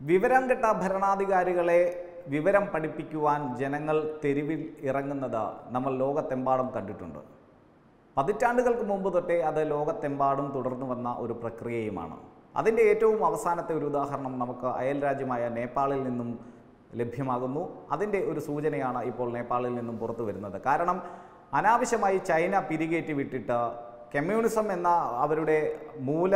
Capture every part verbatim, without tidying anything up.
വിവരം കെട്ട ഭരണാധികാരികളെ വിവരം പഠിപ്പിക്കുവാൻ ജനങ്ങൾ തെരുവിൽ ഇറങ്ങുന്നത് നമ്മൾ ലോകത്തെമ്പാടും കണ്ടിട്ടുണ്ട്. പതിറ്റാണ്ടുകൾക്ക് മുമ്പ് തൊട്ടേ അത് ലോകത്തെമ്പാടും തുടർന്നു വന്ന ഒരു പ്രക്രിയയുമാണ്. അതിൻ്റെ ഏറ്റവും അവസാനത്തെ ഒരു ഉദാഹരണം നമുക്ക് അയൽ രാജ്യമായ നേപ്പാളിൽ നിന്നും ലഭ്യമാകുന്നു. അതിൻ്റെ ഒരു സൂചനയാണ് ഇപ്പോൾ നേപ്പാളിൽ നിന്നും പുറത്തു വരുന്നത്. കാരണം അനാവശ്യമായി ചൈന പിരികേറ്റി വിട്ടിട്ട് കമ്മ്യൂണിസം എന്ന അവരുടെ മൂല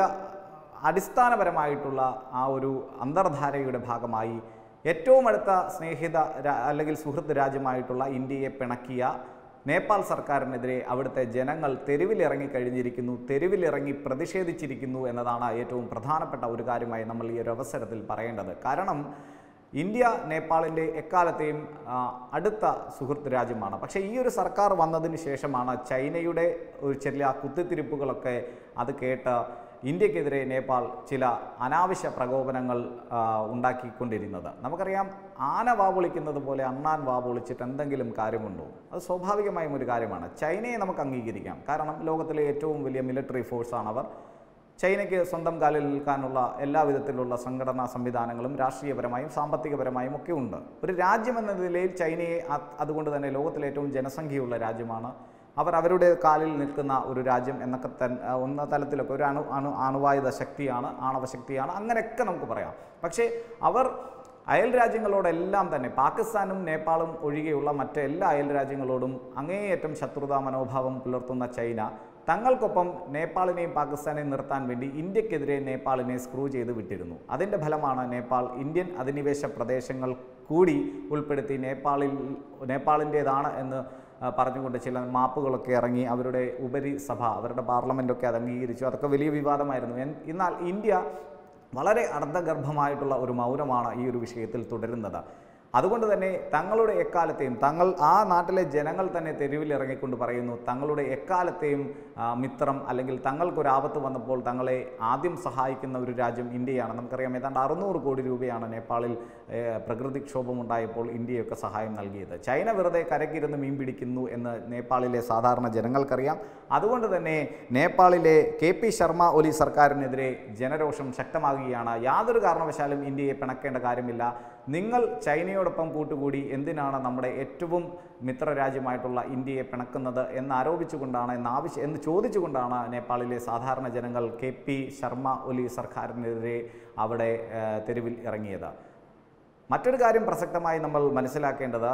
അടിസ്ഥാനപരമായിട്ടുള്ള ആ ഒരു അന്തർധാരയുടെ ഭാഗമായി ഏറ്റവും അടുത്ത സ്നേഹിത അല്ലെങ്കിൽ സുഹൃത്ത് രാജ്യമായിട്ടുള്ള ഇന്ത്യയെ പിണക്കിയ നേപ്പാൾ സർക്കാരിനെതിരെ അവിടുത്തെ ജനങ്ങൾ തെരുവിലിറങ്ങി കഴിഞ്ഞിരിക്കുന്നു, തെരുവിലിറങ്ങി പ്രതിഷേധിച്ചിരിക്കുന്നു എന്നതാണ് ഏറ്റവും പ്രധാനപ്പെട്ട ഒരു കാര്യമായി നമ്മൾ ഈ ഒരു അവസരത്തിൽ പറയേണ്ടത്. കാരണം ഇന്ത്യ നേപ്പാളിൻ്റെ എക്കാലത്തെയും അടുത്ത സുഹൃത്ത് രാജ്യമാണ്. പക്ഷേ ഈ ഒരു സർക്കാർ വന്നതിന് ശേഷമാണ് ചൈനയുടെ ഒരു ചെറിയ കുത്തിത്തിരിപ്പുകളൊക്കെ അത് കേട്ട് ഇന്ത്യക്കെതിരെ നേപ്പാൾ ചില അനാവശ്യ പ്രകോപനങ്ങൾ ഉണ്ടാക്കിക്കൊണ്ടിരുന്നത്. നമുക്കറിയാം, ആന വാപൊളിക്കുന്നത് പോലെ അണ്ണാൻ വാപൊളിച്ചിട്ട് എന്തെങ്കിലും കാര്യമുണ്ടോ? അത് സ്വാഭാവികമായും ഒരു കാര്യമാണ്. ചൈനയെ നമുക്ക് അംഗീകരിക്കാം. കാരണം ലോകത്തിലെ ഏറ്റവും വലിയ മിലിറ്ററി ഫോഴ്സാണവർ. ചൈനയ്ക്ക് സ്വന്തം കാലിൽ നിൽക്കാനുള്ള എല്ലാ വിധത്തിലുള്ള സംഘടനാ സംവിധാനങ്ങളും രാഷ്ട്രീയപരമായും സാമ്പത്തികപരമായും ഒക്കെ ഉണ്ട്. ഒരു രാജ്യമെന്ന നിലയിൽ ചൈനയെ അതുകൊണ്ട് തന്നെ ലോകത്തിലെ ഏറ്റവും ജനസംഖ്യയുള്ള രാജ്യമാണ്. അവർ അവരുടെ കാലിൽ നിൽക്കുന്ന ഒരു രാജ്യം എന്നൊക്കെ തന്നെ ഒന്ന തലത്തിലൊക്കെ ഒരു അണു അണു അണുവായുധ ശക്തിയാണ്, ആണവശക്തിയാണ്, അങ്ങനെയൊക്കെ നമുക്ക് പറയാം. പക്ഷേ അവർ അയൽ രാജ്യങ്ങളോടെല്ലാം തന്നെ പാകിസ്ഥാനും നേപ്പാളും ഒഴികെയുള്ള മറ്റെല്ലാ അയൽ രാജ്യങ്ങളോടും അങ്ങേയറ്റം ശത്രുതാ മനോഭാവം പുലർത്തുന്ന ചൈന തങ്ങൾക്കൊപ്പം നേപ്പാളിനെയും പാകിസ്ഥാനെയും നിർത്താൻ വേണ്ടി ഇന്ത്യക്കെതിരെ നേപ്പാളിനെ സ്ക്രൂ ചെയ്ത് വിട്ടിരുന്നു. അതിൻ്റെ ഫലമാണ് നേപ്പാൾ ഇന്ത്യൻ അധിനിവേശ പ്രദേശങ്ങൾ കൂടി ഉൾപ്പെടുത്തി നേപ്പാളിൽ നേപ്പാളിൻ്റേതാണ് എന്ന് പറഞ്ഞുകൊണ്ട് ചില മാപ്പുകളൊക്കെ ഇറങ്ങി അവരുടെ ഉപരിസഭ, അവരുടെ പാർലമെൻറ്റൊക്കെ അത് അംഗീകരിച്ചു. അതൊക്കെ വലിയ വിവാദമായിരുന്നു. എന്നാൽ ഇന്ത്യ വളരെ അർദ്ധഗർഭമായിട്ടുള്ള ഒരു മൗനമാണ് ഈ ഒരു വിഷയത്തിൽ തുടരുന്നത്. അതുകൊണ്ട് തന്നെ തങ്ങളുടെ എക്കാലത്തെയും തങ്ങൾ ആ നാട്ടിലെ ജനങ്ങൾ തന്നെ തെരുവിലിറങ്ങിക്കൊണ്ട് പറയുന്നു, തങ്ങളുടെ എക്കാലത്തെയും മിത്രം അല്ലെങ്കിൽ തങ്ങൾക്കൊരാപത്ത് വന്നപ്പോൾ തങ്ങളെ ആദ്യം സഹായിക്കുന്ന ഒരു രാജ്യം ഇന്ത്യയാണ്. നമുക്കറിയാം, ഏതാണ്ട് അറുന്നൂറ് കോടി രൂപയാണ് നേപ്പാളിൽ പ്രകൃതിക്ഷോഭമുണ്ടായപ്പോൾ ഇന്ത്യയൊക്കെ സഹായം നൽകിയത്. ചൈന വെറുതെ കരക്കിരുന്ന് മീൻ പിടിക്കുന്നു എന്ന് നേപ്പാളിലെ സാധാരണ ജനങ്ങൾക്കറിയാം. അതുകൊണ്ട് തന്നെ നേപ്പാളിലെ കെ പി ശർമ്മ ഒലി സർക്കാരിനെതിരെ ജനരോഷം ശക്തമാകുകയാണ്. യാതൊരു കാരണവശാലും ഇന്ത്യയെ പിണക്കേണ്ട കാര്യമില്ല, നിങ്ങൾ ചൈനയോടൊപ്പം കൂട്ടുകൂടി എന്തിനാണ് നമ്മുടെ ഏറ്റവും മിത്രരാജ്യമായിട്ടുള്ള ഇന്ത്യയെ പിണക്കുന്നത് എന്നാരോപിച്ചുകൊണ്ടാണ് എന്നാവശ്യം എന്ന് ചോദിച്ചുകൊണ്ടാണ് നേപ്പാളിലെ സാധാരണ ജനങ്ങൾ കെ പി ശർമ്മ ഒലി സർക്കാരിനെതിരെ അവിടെ തെരുവിൽ ഇറങ്ങിയത്. മറ്റൊരു കാര്യം പ്രസക്തമായി നമ്മൾ മനസ്സിലാക്കേണ്ടത്,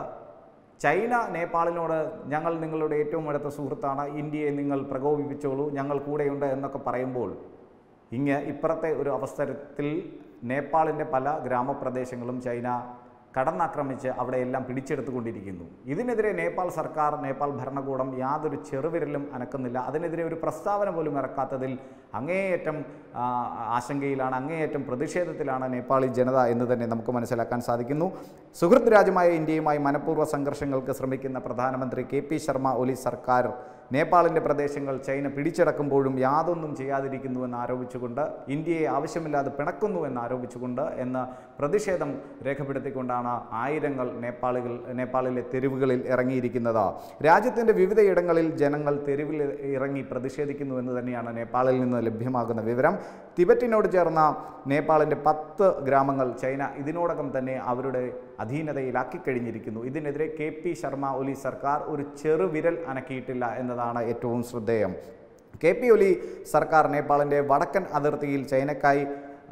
ചൈന നേപ്പാളിനോട് ഞങ്ങൾ നിങ്ങളുടെ ഏറ്റവും അടുത്ത സുഹൃത്താണ്, ഇന്ത്യയെ നിങ്ങൾ പ്രകോപിപ്പിച്ചോളൂ, ഞങ്ങൾ കൂടെയുണ്ട് എന്നൊക്കെ പറയുമ്പോൾ ഇങ്ങ് ഇപ്പുറത്തെ ഒരു അവസരത്തിൽ നേപ്പാളിൻ്റെ പല ഗ്രാമപ്രദേശങ്ങളും ചൈന കടന്നാക്രമിച്ച് അവിടെയെല്ലാം പിടിച്ചെടുത്തുകൊണ്ടിരിക്കുന്നു. ഇതിനെതിരെ നേപ്പാൾ സർക്കാർ, നേപ്പാൾ ഭരണകൂടം യാതൊരു ചെറുവിരലും അനക്കുന്നില്ല. അതിനെതിരെ ഒരു പ്രസ്താവന പോലും ഇറക്കാത്തതിൽ അങ്ങേയറ്റം ആശങ്കയിലാണ്, അങ്ങേയറ്റം പ്രതിഷേധത്തിലാണ് നേപ്പാളി ജനത എന്ന് തന്നെ നമുക്ക് മനസ്സിലാക്കാൻ സാധിക്കുന്നു. സുഹൃത്ത് രാജ്യമായ ഇന്ത്യയുമായി മനഃപൂർവ്വ സംഘർഷങ്ങൾക്ക് ശ്രമിക്കുന്ന പ്രധാനമന്ത്രി കെ പി ശർമ്മ ഒലി സർക്കാർ നേപ്പാളിൻ്റെ പ്രദേശങ്ങൾ ചൈന പിടിച്ചടക്കുമ്പോഴും യാതൊന്നും ചെയ്യാതിരിക്കുന്നു എന്ന് ആരോപിച്ചുകൊണ്ട്, ഇന്ത്യയെ ആവശ്യമില്ലാതെ പിണക്കുന്നു എന്ന് ആരോപിച്ചുകൊണ്ട് എന്ന പ്രതിഷേധം രേഖപ്പെടുത്തിക്കൊണ്ടാണ് ആയിരങ്ങൾ നേപ്പാളികൾ നേപ്പാളിലെ തെരുവുകളിൽ ഇറങ്ങിയിരിക്കുന്നത്. രാജ്യത്തിൻ്റെ വിവിധയിടങ്ങളിൽ ജനങ്ങൾ തെരുവിൽ ഇറങ്ങി പ്രതിഷേധിക്കുന്നു എന്ന് തന്നെയാണ് നേപ്പാളിൽ നിന്ന് ലഭ്യമാകുന്ന വിവരം. തിബറ്റിനോട് ചേർന്ന നേപ്പാളിൻ്റെ പത്ത് ഗ്രാമങ്ങൾ ചൈന ഇതിനോടകം തന്നെ അവരുടെ അധീനതയിലാക്കി കഴിഞ്ഞിരിക്കുന്നു. ഇതിനെതിരെ കെ പി ശർമ്മ ഒലി സർക്കാർ ഒരു ചെറുവിരൽ അനക്കിയിട്ടില്ല എന്നതാണ് ഏറ്റവും ശ്രദ്ധേയം. കെ പി ഒലി സർക്കാർ നേപ്പാളിൻ്റെ വടക്കൻ അതിർത്തിയിൽ ചൈനക്കായി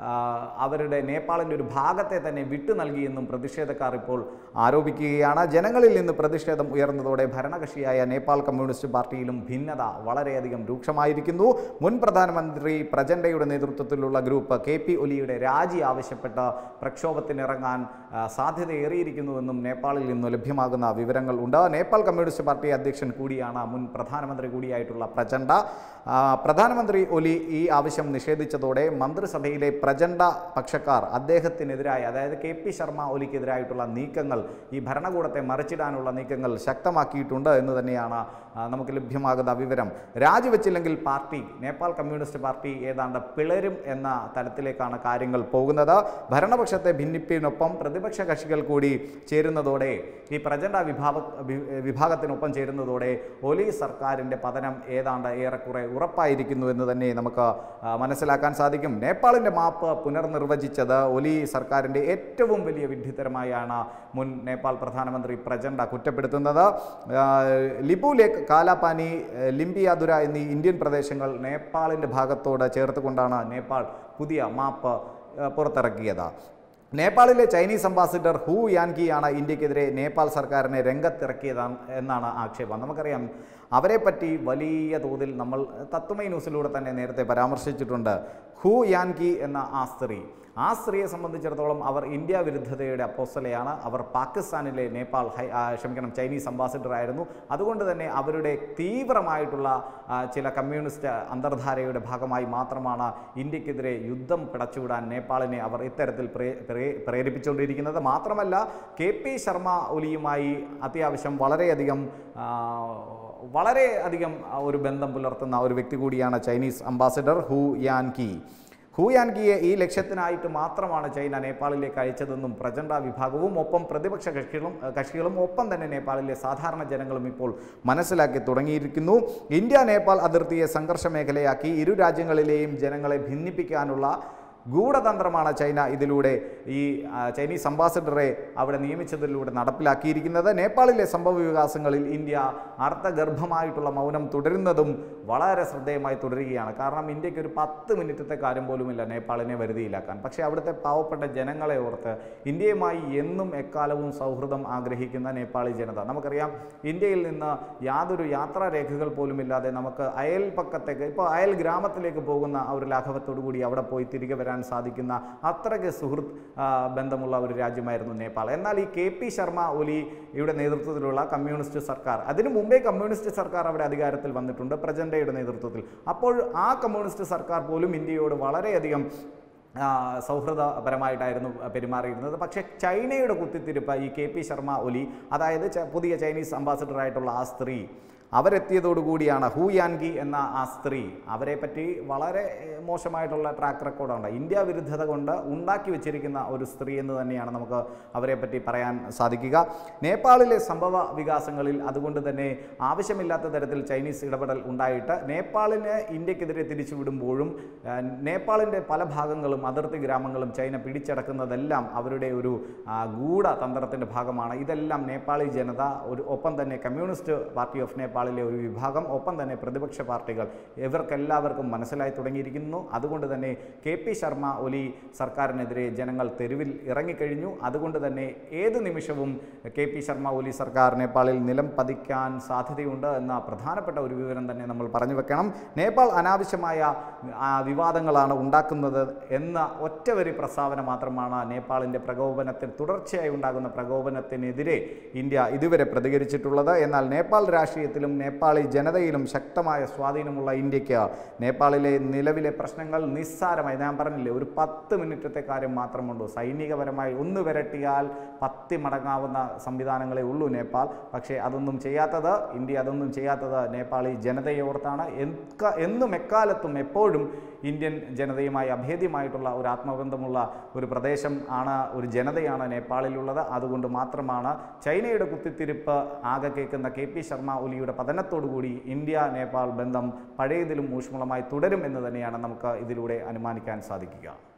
അവരുടെ നേപ്പാളിൻ്റെ ഒരു ഭാഗത്തെ തന്നെ വിട്ടു നൽകിയെന്നും പ്രതിഷേധക്കാർ ഇപ്പോൾ ആരോപിക്കുകയാണ്. ജനങ്ങളിൽ നിന്ന് പ്രതിഷേധം ഉയർന്നതോടെ ഭരണകക്ഷിയായ നേപ്പാൾ കമ്മ്യൂണിസ്റ്റ് പാർട്ടിയിലും ഭിന്നത വളരെയധികം രൂക്ഷമായിരിക്കുന്നു. മുൻ പ്രധാനമന്ത്രി പ്രചണ്ഡയുടെ നേതൃത്വത്തിലുള്ള ഗ്രൂപ്പ് കെ പി ഒലിയുടെ രാജി ആവശ്യപ്പെട്ട് പ്രക്ഷോഭത്തിനിറങ്ങാൻ സാധ്യതയേറിയിരിക്കുന്നുവെന്നും നേപ്പാളിൽ നിന്ന് ലഭ്യമാകുന്ന വിവരങ്ങൾ ഉണ്ട്. നേപ്പാൾ കമ്മ്യൂണിസ്റ്റ് പാർട്ടി അധ്യക്ഷൻ കൂടിയാണ് മുൻ പ്രധാനമന്ത്രി കൂടിയായിട്ടുള്ള പ്രചണ്ഡ. പ്രധാനമന്ത്രി ഒലി ഈ ആവശ്യം നിഷേധിച്ചതോടെ മന്ത്രിസഭയിലെ പ്രചണ്ഡ പക്ഷക്കാർ അദ്ദേഹത്തിനെതിരായി, അതായത് കെ പി ശർമ്മ ഒലിക്കെതിരായിട്ടുള്ള നീക്കങ്ങൾ, ഈ ഭരണകൂടത്തെ മറിച്ചിടാനുള്ള നീക്കങ്ങൾ ശക്തമാക്കിയിട്ടുണ്ട് എന്ന് തന്നെയാണ് നമുക്ക് ലഭ്യമാകുന്ന വിവരം. രാജിവെച്ചില്ലെങ്കിൽ പാർട്ടി, നേപ്പാൾ കമ്മ്യൂണിസ്റ്റ് പാർട്ടി ഏതാണ്ട് പിളരും എന്ന തലത്തിലേക്കാണ് കാര്യങ്ങൾ പോകുന്നത്. ഭരണപക്ഷത്തെ ഭിന്നിപ്പിനൊപ്പം പ്രതിപക്ഷ കക്ഷികൾ കൂടി ചേരുന്നതോടെ, ഈ പ്രചണ്ഡ വിഭാഗ വിഭാഗത്തിനൊപ്പം ചേരുന്നതോടെ ഒലി സർക്കാരിൻ്റെ പതനം ഏതാണ്ട് ഏറെക്കുറെ ഉറപ്പായിരിക്കുന്നു എന്ന് തന്നെ നമുക്ക് മനസ്സിലാക്കാൻ സാധിക്കും. നേപ്പാളിൻ്റെ മാപ്പ് മാപ്പ് പുനർനിർവചിച്ചത് ഒലി സർക്കാരിൻ്റെ ഏറ്റവും വലിയ വിഡ്ഢിത്തരമായാണ് മുൻ നേപ്പാൾ പ്രധാനമന്ത്രി പ്രചണ്ഡ കുറ്റപ്പെടുത്തുന്നത്. ലിപു ലേക്ക്, കാലാപാനി, ലിംബിയാതുര എന്നീ ഇന്ത്യൻ പ്രദേശങ്ങൾ നേപ്പാളിൻ്റെ ഭാഗത്തോട് ചേർത്തുകൊണ്ടാണ് നേപ്പാൾ പുതിയ മാപ്പ് പുറത്തിറക്കിയത്. നേപ്പാളിലെ ചൈനീസ് അംബാസിഡർ ഹു യാൻകിയാണ് ഇന്ത്യക്കെതിരെ നേപ്പാൾ സർക്കാരിനെ രംഗത്തിറക്കിയതാണ് എന്നാണ് ആക്ഷേപം. നമുക്കറിയാം, അവരെപ്പറ്റി വലിയ തോതിൽ നമ്മൾ തത്വമൈ ന്യൂസിലൂടെ തന്നെ നേരത്തെ പരാമർശിച്ചിട്ടുണ്ട്. ഹു യാൻകി എന്ന ആ സ്ത്രീ ആ സ്ത്രീയെ സംബന്ധിച്ചിടത്തോളം അവർ ഇന്ത്യ വിരുദ്ധതയുടെ അപ്പോസ്തലയാണ്. അവർ പാകിസ്ഥാനിലെ നേപ്പാൾ ഹൈ ക്ഷമിക്കണം ചൈനീസ് അംബാസിഡർ ആയിരുന്നു. അതുകൊണ്ട് തന്നെ അവരുടെ തീവ്രമായിട്ടുള്ള ചില കമ്മ്യൂണിസ്റ്റ് അന്തർധാരയുടെ ഭാഗമായി മാത്രമാണ് ഇന്ത്യക്കെതിരെ യുദ്ധം പിടച്ചുവിടാൻ നേപ്പാളിനെ അവർ ഇത്തരത്തിൽ പ്രേ പ്രേരിപ്പിച്ചുകൊണ്ടിരിക്കുന്നത്. മാത്രമല്ല, കെ പി ശർമ്മ ഒലിയുമായി അത്യാവശ്യം വളരെയധികം വളരെ അധികം ഒരു ബന്ധം പുലർത്തുന്ന ഒരു വ്യക്തി കൂടിയാണ് Chinese ambassador Hou Yanqi. Hou യാൻകിയെ ഈ ലക്ഷ്യത്തിനായിട്ട് മാത്രമാണ് ചൈന നേപ്പാളിലേക്ക് അയച്ചതെന്നും പ്രചണ്ഡ വിഭാഗവും ഒപ്പം പ്രതിപക്ഷ കക്ഷികളും കക്ഷികളും ഒപ്പം തന്നെ നേപ്പാളിലെ സാധാരണ ജനങ്ങളും ഇപ്പോൾ മനസ്സിലാക്കി തുടങ്ങിയിരിക്കുന്നു. ഇന്ത്യ നേപ്പാൾ അതിർത്തിയെ സംഘർഷ മേഖലയാക്കി ഇരു രാജ്യങ്ങളിലെയും ജനങ്ങളെ ഭിന്നിപ്പിക്കാനുള്ള ഗൂഢതന്ത്രമാണ് ചൈന ഇതിലൂടെ ഈ ചൈനീസ് അംബാസിഡറെ അവിടെ നിയമിച്ചതിലൂടെ നടപ്പിലാക്കിയിരിക്കുന്നത്. നേപ്പാളിലെ സംഭവ വികാസങ്ങളിൽ ഇന്ത്യ അർത്ഥഗർഭമായിട്ടുള്ള മൗനം തുടരുന്നതും വളരെ ശ്രദ്ധേയമായി തുടരുകയാണ്. കാരണം ഇന്ത്യക്ക് ഒരു പത്ത് മിനിറ്റത്തെ കാര്യം പോലുമില്ല നേപ്പാളിനെ വരുതിയിലാക്കാൻ. പക്ഷേ അവിടുത്തെ പാവപ്പെട്ട ജനങ്ങളെ ഓർത്ത് ഇന്ത്യയുമായി എന്നും എക്കാലവും സൗഹൃദം ആഗ്രഹിക്കുന്ന നേപ്പാളി ജനത, നമുക്കറിയാം, ഇന്ത്യയിൽ നിന്ന് യാതൊരു യാത്രാരേഖകൾ പോലുമില്ലാതെ നമുക്ക് അയൽപ്പക്കത്തേക്ക്, ഇപ്പോൾ അയൽ ഗ്രാമത്തിലേക്ക് പോകുന്ന ഒരു ലാഘവത്തോടു കൂടി അവിടെ പോയി തിരികെ വരാൻ സാധിക്കുന്ന അത്രയ്ക്ക് സുഹൃത്ത് ബന്ധമുള്ള ഒരു രാജ്യമായിരുന്നു നേപ്പാൾ. എന്നാൽ ഈ കെ പി ശർമ്മ ഒലിയുടെ നേതൃത്വത്തിലുള്ള കമ്മ്യൂണിസ്റ്റ് സർക്കാർ, അതിനു മുമ്പേ കമ്മ്യൂണിസ്റ്റ് സർക്കാർ അവിടെ അധികാരത്തിൽ വന്നിട്ടുണ്ട് പ്രചണ്ഡയുടെ നേതൃത്വത്തിൽ. അപ്പോൾ ആ കമ്മ്യൂണിസ്റ്റ് സർക്കാർ പോലും ഇന്ത്യയോട് വളരെയധികം സൗഹൃദപരമായിട്ടായിരുന്നു പെരുമാറിയിരുന്നത്. പക്ഷേ ചൈനയുടെ കുത്തിത്തിരിപ്പ് ഈ കെ പി ശർമ്മ ഒലി, അതായത് പുതിയ ചൈനീസ് അംബാസിഡറായിട്ടുള്ള ആ സ്ത്രീ അവരെത്തിയതോടുകൂടിയാണ് ഹു യാൻകി എന്ന ആ സ്ത്രീ, അവരെ പറ്റി വളരെ മോശമായിട്ടുള്ള ട്രാക്ക് റെക്കോർഡുണ്ട്. ഇന്ത്യ വിരുദ്ധത കൊണ്ട് ഉണ്ടാക്കി വെച്ചിരിക്കുന്ന ഒരു സ്ത്രീ എന്ന് തന്നെയാണ് നമുക്ക് അവരെ പറ്റി പറയാൻ സാധിക്കുക. നേപ്പാളിലെ സംഭവ വികാസങ്ങളിൽ അതുകൊണ്ട് തന്നെ ആവശ്യമില്ലാത്ത തരത്തിൽ ചൈനീസ് ഇടപെടൽ ഉണ്ടായിട്ട് നേപ്പാളിന് ഇന്ത്യക്കെതിരെ തിരിച്ചുവിടുമ്പോഴും നേപ്പാളിൻ്റെ പല ഭാഗങ്ങളും അതിർത്തി ഗ്രാമങ്ങളും ചൈന പിടിച്ചടക്കുന്നതെല്ലാം അവരുടെ ഒരു ഗൂഢതന്ത്രത്തിൻ്റെ ഭാഗമാണ്. ഇതെല്ലാം നേപ്പാളി ജനത, ഒരു ഒപ്പം തന്നെ കമ്മ്യൂണിസ്റ്റ് പാർട്ടി ഓഫ് നേപ്പാൾ ിലെ ഒരു വിഭാഗം, ഒപ്പം തന്നെ പ്രതിപക്ഷ പാർട്ടികൾ, ഇവർക്കെല്ലാവർക്കും മനസ്സിലായി തുടങ്ങിയിരിക്കുന്നു. അതുകൊണ്ട് തന്നെ കെ പി ശർമ്മ ഒലി സർക്കാരിനെതിരെ ജനങ്ങൾ തെരുവിൽ ഇറങ്ങിക്കഴിഞ്ഞു. അതുകൊണ്ട് തന്നെ ഏത് നിമിഷവും കെ പി ശർമ്മ ഒലി സർക്കാർ നേപ്പാളിൽ നിലം പതിക്കാൻ സാധ്യതയുണ്ട് എന്ന പ്രധാനപ്പെട്ട ഒരു വിവരം തന്നെ നമ്മൾ പറഞ്ഞു വെക്കണം. നേപ്പാൾ അനാവശ്യമായ വിവാദങ്ങളാണ് ഉണ്ടാക്കുന്നത് എന്ന ഒറ്റവരി പ്രസ്താവന മാത്രമാണ് നേപ്പാളിൻ്റെ പ്രകോപനത്തിൽ തുടർച്ചയായി ഉണ്ടാകുന്ന പ്രകോപനത്തിനെതിരെ ഇന്ത്യ ഇതുവരെ പ്രതികരിച്ചിട്ടുള്ളത്. എന്നാൽ നേപ്പാൾ രാഷ്ട്രീയത്തിലും നേപ്പാളി ജനതയിലും ശക്തമായ സ്വാധീനമുള്ള ഇന്ത്യക്ക് നേപ്പാളിലെ നിലവിലെ പ്രശ്നങ്ങൾ നിസ്സാരമായി, ഞാൻ പറഞ്ഞില്ലേ, ഒരു പത്ത് മിനിറ്റത്തെ കാര്യം മാത്രമുണ്ടോ. സൈനികപരമായി ഒന്ന് വിരട്ടിയാൽ പത്തി മടങ്ങാവുന്ന സംവിധാനങ്ങളെ ഉള്ളൂ നേപ്പാൾ. പക്ഷേ അതൊന്നും ചെയ്യാത്തത്, ഇന്ത്യ അതൊന്നും ചെയ്യാത്തത് നേപ്പാളി ജനതയെ ഓർത്താണ്. എന്നും എക്കാലത്തും എപ്പോഴും ഇന്ത്യൻ ജനതയുമായി അഭേദ്യമായിട്ടുള്ള ഒരു ആത്മബന്ധമുള്ള ഒരു പ്രദേശം ആണ്, ഒരു ജനതയാണ് നേപ്പാളിലുള്ളത്. അതുകൊണ്ട് മാത്രമാണ് ചൈനയുടെ കുത്തിത്തിരിപ്പ് ആകെ കേൾക്കുന്ന കെ പി ശർമ്മ ഒലിയുടെ പതനത്തോടുകൂടി ഇന്ത്യ നേപ്പാൾ ബന്ധം പഴയതിലും ഊഷ്മളമായി തുടരും എന്ന് തന്നെയാണ് നമുക്ക് ഇതിലൂടെ അനുമാനിക്കാൻ സാധിക്കുക.